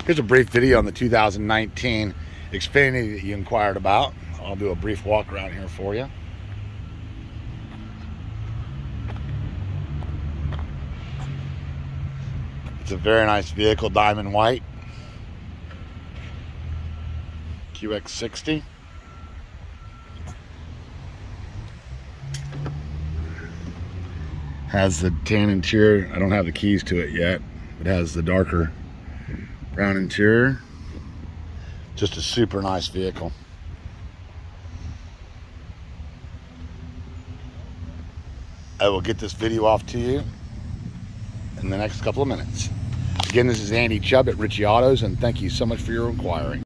Here's a brief video on the 2019 Xfinity that you inquired about. I'll do a brief walk around here for you. It's a very nice vehicle, diamond white. QX60. Has the tan interior. I don't have the keys to it yet. It has the darker brown interior. Just a super nice vehicle. I will get this video off to you in the next couple of minutes. Again, this is Andy Chubb at Ritchie Autos, and thank you so much for your inquiry.